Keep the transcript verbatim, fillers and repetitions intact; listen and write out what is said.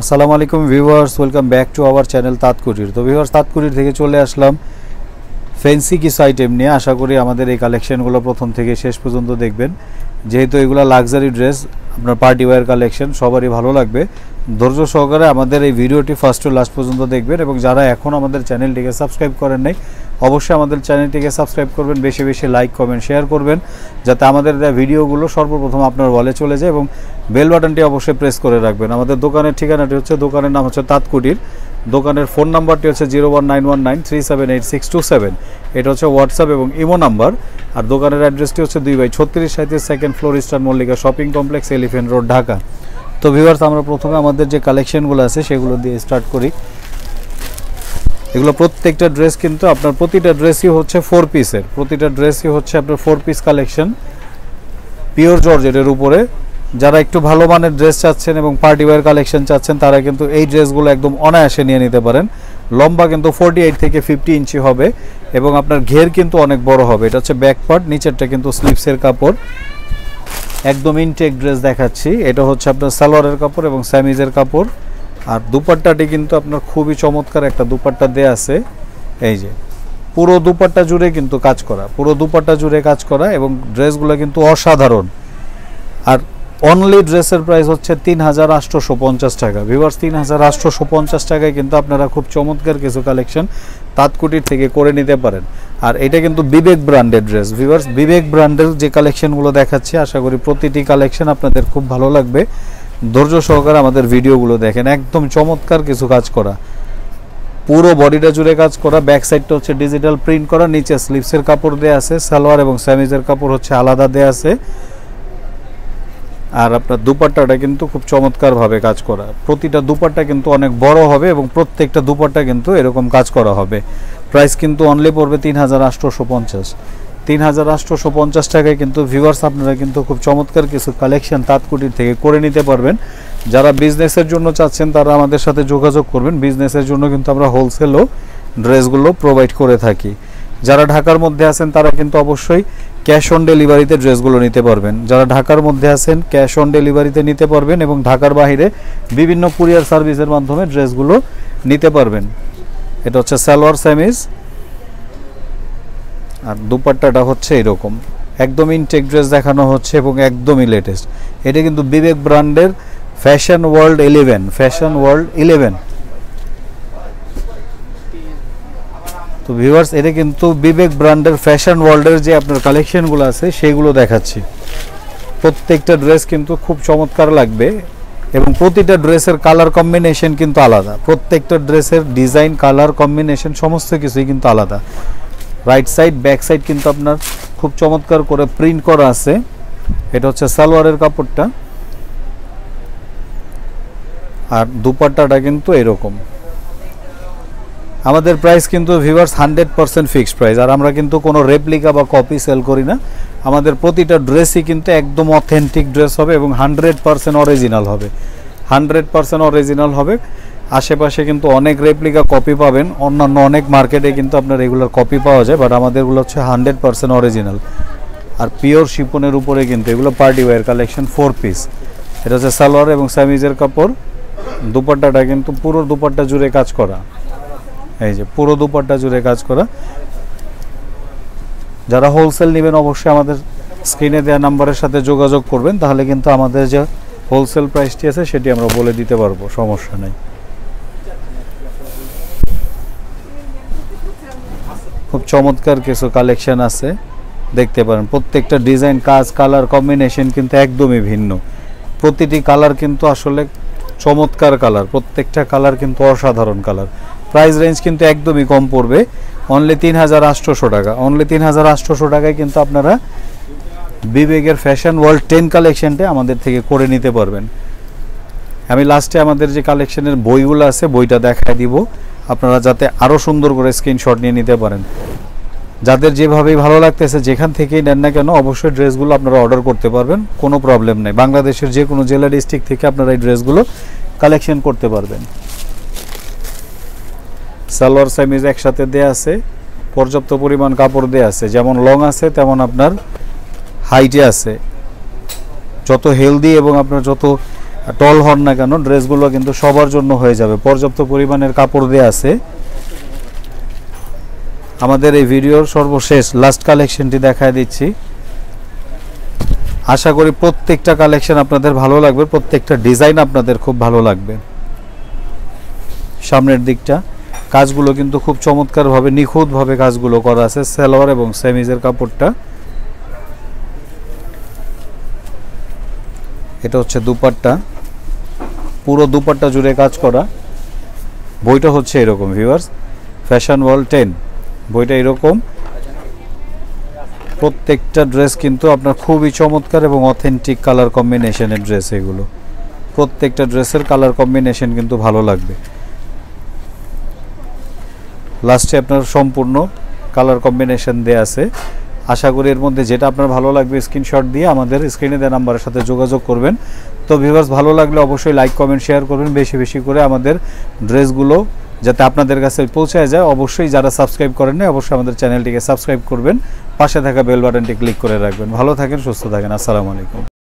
আসসালামু আলাইকুম viewers, welcome back to our channel তাঁত কুটির। তো ভিউয়ার্স, তাঁত কুটির থেকে চলে আসলাম ফ্যান্সি কিছু আইটেম নিয়ে। আশা করি আমাদের এই কালেকশনগুলো প্রথম থেকে শেষ পর্যন্ত দেখবেন, যেহেতু এগুলো লাক্সারি ড্রেস, আপনার পার্টি ওয়্যার কালেকশন, সবারই ভালো লাগবে। ধৈর্য সহকারে আমাদের এই ভিডিওটি ফার্স্ট টু লাস্ট পর্যন্ত দেখবেন, এবং যারা এখন আমাদের চ্যানেলটিকে সাবস্ক্রাইব করেন নাই অবশ্যই আমাদের চ্যানেলটিকে সাবস্ক্রাইব করবেন, বেশি বেশি লাইক কমেন্ট শেয়ার করবেন, যাতে আমাদের দেওয়া ভিডিওগুলো সর্বপ্রথম আপনার ওয়ালে চলে যায়, এবং বেল বাটনটি অবশ্যই প্রেস করে রাখবেন। আমাদের দোকানের ঠিকানাটি হচ্ছে, দোকানের নাম হচ্ছে তাঁত কুটির। দোকানের ফোন নাম্বারটি হচ্ছে zero one nine one nine three seven eight six two seven, এটা হচ্ছে হোয়াটসঅ্যাপ এবং ইমো নাম্বার। আর দোকানের অ্যাড্রেসটি হচ্ছে দুই বাই ছত্রিশ সাঁত্রিশ second floor, Eastern Mallika shopping complex, Elephant Road, Dhaka. তো ভিউয়ার্স, আমরা প্রথমে আমাদের যে কালেকশনগুলো আছে সেগুলো দিয়ে স্টার্ট করি। এগুলো প্রত্যেকটা ড্রেস কিন্তু আপনার, প্রতিটা ড্রেসই হচ্ছে ফোর পিসের, প্রতিটা ড্রেসই হচ্ছে আপনার ফোর পিস কালেকশন, পিওর জর্জেটের উপরে। যারা একটু ভালো মানের ড্রেস চাচ্ছেন এবং পার্টি ওয়্যার কালেকশন চাচ্ছেন, তারা কিন্তু এই ড্রেসগুলো একদম অনায়াসে নিয়ে নিতে পারেন। লম্বা কিন্তু ফোরটি এইট থেকে ফিফটি ইঞ্চি হবে, এবং আপনার ঘের কিন্তু অনেক বড় হবে। এটা হচ্ছে ব্যাক পার্ট, নিচেরটা কিন্তু স্লিভসের কাপড়। একদম ইনটেক ড্রেস দেখাচ্ছি। এটা হচ্ছে আপনার সালোয়ারের কাপড় এবং স্যামিজের কাপড়। আর দুপাট্টাটি কিন্তু আপনার খুবই চমৎকার একটা দুপাট্টা দেয়া আছে। এই যে পুরো দুপাট্টা জুড়ে কিন্তু কাজ করা, পুরো দুপাট্টা জুড়ে কাজ করা, এবং ড্রেসগুলো কিন্তু অসাধারণ। আর অনলি ড্রেসের প্রাইস হচ্ছে তিন হাজার আটশোশো পঞ্চাশ টাকা। ভিউয়ার্স, তিন হাজার আটশোশো পঞ্চাশ টাকায় কিন্তু আপনারা খুব চমৎকার কিছু কালেকশন তাঁত কুটির থেকে করে নিতে পারেন। আর এটা কিন্তু বিবেক ব্র্যান্ডের ড্রেস। ভিউয়ার্স, বিবেক ব্র্যান্ডের যে কালেকশনগুলো দেখাচ্ছি, আশা করি প্রতিটি কালেকশন আপনাদের খুব ভালো লাগবে। ধৈর্য সহকারে আমাদের ভিডিওগুলো দেখেন, একদম চমৎকার কিছু কাজ করা, পুরো বডিটা জুড়ে কাজ করা। ব্যাক সাইডটা হচ্ছে ডিজিটাল প্রিন্ট করা, নিচে স্লিভসের কাপড় দেয়া আছে, সালোয়ার এবং স্যামিজের কাপড় হচ্ছে আলাদা দেয়া আছে। আর আপনার দুপাট্টাটা কিন্তু খুব চমৎকারভাবে কাজ করা, প্রতিটা দুপাট্টা কিন্তু অনেক বড় হবে, এবং প্রত্যেকটা দুপাট্টা কিন্তু এরকম কাজ করা হবে। প্রাইস কিন্তু অনলি পড়বে তিন হাজার আটশোশো পঞ্চাশ তিন হাজার আটশোশো পঞ্চাশ টাকায় কিন্তু ভিউয়ার্স আপনারা কিন্তু খুব চমৎকার কিছু কালেকশন তাঁত কুটির থেকে করে নিতে পারবেন। যারা বিজনেসের জন্য চাচ্ছেন তারা আমাদের সাথে যোগাযোগ করবেন। বিজনেসের জন্য কিন্তু আমরা হোলসেলও ড্রেসগুলো প্রোভাইড করে থাকি। যারা ঢাকার মধ্যে আছেন তারা কিন্তু অবশ্যই ক্যাশ অন ডেলিভারিতে ড্রেসগুলো নিতে পারবেন। যারা ঢাকার মধ্যে আছেন ক্যাশ অন ডেলিভারিতে নিতে পারবেন, এবং ঢাকার বাইরে বিভিন্ন কুরিয়ার সার্ভিসের মাধ্যমে ড্রেসগুলো নিতে পারবেন। এটা হচ্ছে সালোয়ার স্যামিজ, আর দুপাট্টাটা হচ্ছে এরকম। একদম ইনটেক ড্রেস দেখানো হচ্ছে, এবং একদমই লেটেস্ট। এটা কিন্তু বিবেক ব্র্যান্ডের fashion world eleven, fashion world eleven. তো ভিউয়ার্স, এটা কিন্তু বিবেক ব্র্যান্ডের ফ্যাশন ওয়ার্ল্ডের যে আপনার কালেকশনগুলো আছে সেগুলো দেখাচ্ছি। প্রত্যেকটা ড্রেস কিন্তু খুব চমৎকার লাগবে, এবং প্রতিটা ড্রেসের কালার কম্বিনেশন কিন্তু আলাদা। প্রত্যেকটা ড্রেসের ডিজাইন, কালার কম্বিনেশন সমস্ত কিছুই কিন্তু আলাদা। রাইট সাইড ব্যাক সাইড কিন্তু আপনার খুব চমৎকার করে প্রিন্ট করা আছে। এটা হচ্ছে সালোয়ারের কাপড়টা, আর দুপাট্টাটা কিন্তু এরকম। আমাদের প্রাইস কিন্তু viewers hundred percent fixed price. আর আমরা কিন্তু কোনো রেপ্লিকা বা কপি সেল করি না। আমাদের প্রতিটা ড্রেসই কিন্তু একদম অথেন্টিক ড্রেস হবে, এবং হান্ড্রেড পার্সেন্ট অরিজিনাল হবে, হান্ড্রেড পার্সেন্ট অরিজিনাল হবে। আশেপাশে কিন্তু অনেক রেপ্লিকা কপি পাবেন, অন্যান্য অনেক মার্কেটে কিন্তু আপনার রেগুলার কপি পাওয়া যায়, বাট আমাদেরগুলো হচ্ছে হান্ড্রেড পার্সেন্ট অরিজিনাল। আর পিওর শিপনের উপরে কিন্তু এগুলো party wear collection, four piece. এটা হচ্ছে সালোয়ার এবং স্যামিজের কাপড়। দুপাট্টাটা কিন্তু পুরো দুপাট্টা জুড়ে কাজ করা, এই যে পুরো দুপাট্টা জুড়ে কাজ করা। যারা হোলসেল নেবেন অবশ্যই আমাদের স্ক্রিনে দেওয়া নাম্বারের সাথে যোগাযোগ করবেন, তাহলে কিন্তু আমাদের যে হোলসেল প্রাইসটি আছে সেটি আমরা বলে দিতে পারবো, সমস্যা নেই। খুব চমৎকার কিছু কালেকশন আছে, দেখতে পারেন। প্রত্যেকটা ডিজাইন, কাজ, কালার কম্বিনেশন কিন্তু একদমই ভিন্ন। প্রতিটি কালার কিন্তু আসলে চমৎকার কালার, প্রত্যেকটা কালার কিন্তু অসাধারণ কালার। প্রাইস রেঞ্জ কিন্তু একদমই কম পড়বে, অনলি তিন হাজার আটশোশো টাকা। অনলি তিন হাজার আটশোশো টাকায় কিন্তু আপনারা বিবেকের ফ্যাশন ওয়ার্ল্ড টেন কালেকশনটা আমাদের থেকে করে নিতে পারবেন। আমি লাস্টে আমাদের যে কালেকশনের বইগুলো আছে বইটা দেখায় দিব, আপনারা যাতে আরও সুন্দর করে স্ক্রিনশট নিয়ে নিতে পারেন। যাদের যেভাবেই ভালো লাগতেছে যেখান থেকেই নেন না কেন, অবশ্যই ড্রেসগুলো আপনারা অর্ডার করতে পারবেন, কোনো প্রবলেম নেই। বাংলাদেশের যে কোনো জেলা ডিস্ট্রিক্ট থেকে আপনারা এই ড্রেসগুলো কালেকশন করতে পারবেন। সালোয়ার স্যামিজ একসাথে দেয়া আছে, পর্যাপ্ত পরিমাণ কাপড় দেয়া আছে, যেমন লং আছে তেমন আপনার হাইটে আছে। যত হেলদি এবং আপনার যত টল হন না কেন ড্রেসগুলো কিন্তু সবার জন্য হয়ে যাবে, পর্যাপ্ত পরিমাণের কাপড় দেয়া আছে। আমাদের এই ভিডিওর সর্বশেষ লাস্ট কালেকশনটি দেখায় দিচ্ছি। আশা করি প্রত্যেকটা কালেকশন আপনাদের ভালো লাগবে, প্রত্যেকটা ডিজাইন আপনাদের খুব ভালো লাগবে। সামনের দিকটা কাজগুলো কিন্তু খুব চমৎকারভাবে নিখুঁতভাবে কাজগুলো করা আছে, সালোয়ার এবং সেমিজের কাপড়টা। এটা হচ্ছে দুপাট্টা, পুরো দুপাট্টা জুড়ে কাজ করা। বইটা হচ্ছে এরকম ভিউয়ার্স, ফ্যাশন ওয়ার্ল্ড টেন বইটা এরকম। প্রত্যেকটা ড্রেস কিন্তু আপনার খুবই চমৎকার এবং অথেন্টিক কালার কম্বিনেশনের ড্রেস এগুলো। প্রত্যেকটা ড্রেসের কালার কম্বিনেশন কিন্তু ভালো লাগবে। লাস্টে আপনার সম্পূর্ণ কালার কম্বিনেশন দেয়া আছে। আশা করি এর মধ্যে যেটা আপনার ভালো লাগবে স্ক্রিনশট দিয়ে আমাদের স্ক্রিনে দেওয়া নাম্বারের সাথে যোগাযোগ করবেন। তো ভিউয়ার্স ভালো লাগলে অবশ্যই লাইক কমেন্ট শেয়ার করবেন বেশি বেশি করে, আমাদের ড্রেসগুলো যাতে আপনাদের কাছে পৌঁছায় যায়। অবশ্যই যারা সাবস্ক্রাইব করেন না অবশ্যই আমাদের চ্যানেলটিকে সাবস্ক্রাইব করবেন, পাশে থাকা বেল বাটনটি ক্লিক করে রাখবেন। ভালো থাকেন, সুস্থ থাকেন, আসসালামু আলাইকুম।